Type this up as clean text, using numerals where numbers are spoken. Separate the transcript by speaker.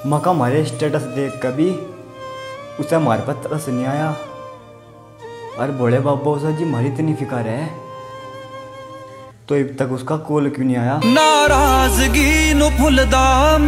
Speaker 1: मका हमारे स्टेटस देख कभी उसे हमारे पास तरस नहीं आया। अरे बड़े बाबा उसा जी हमारी इतनी फिक्र है तो अब तक उसका कॉल क्यों नहीं आया।
Speaker 2: नाराजगी नु भुलदा